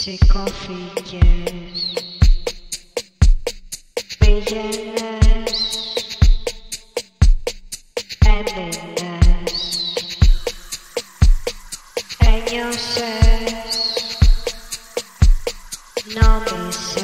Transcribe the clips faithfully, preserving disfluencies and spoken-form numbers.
σηκώθηκες, πήγαινες, έμεινες, ένιωσες, νόμισες.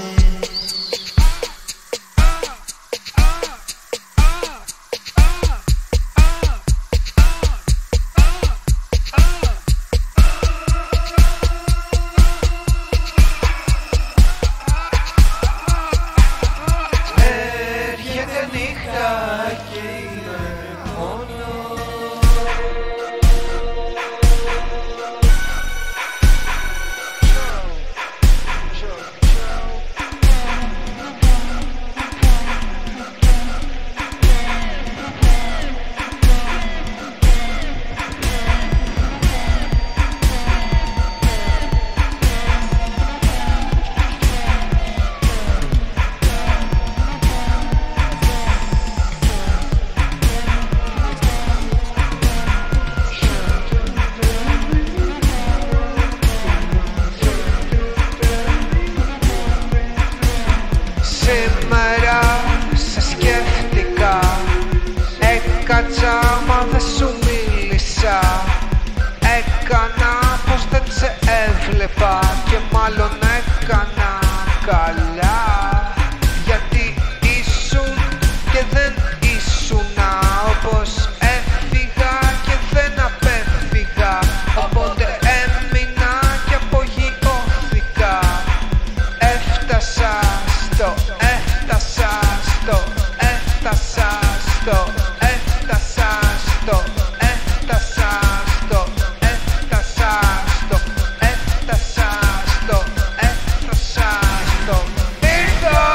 Σήμερα σε σκέφτηκα, έκατσα μα δεν σου μίλησα. Έκανα πως δεν σε έβλεπα και μάλλον έκανα καλά. Γιατί ήσουν και δεν ήσουνα, όπως έφυγα και δεν απέφυγα. Οπότε έμεινα και απογειώθηκα. Έφτασα στο, έφτασα στο, έφτασα στο, έφτασα στο, έφτασα στο, έφτασα στο, έφτασα στο, έφτασα στο, ήρθα!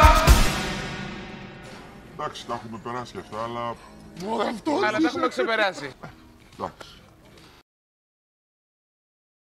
Εντάξει, τα έχουμε περάσει αυτά, αλλά... Αλλά τα έχουμε ξεπεράσει. Εντάξει.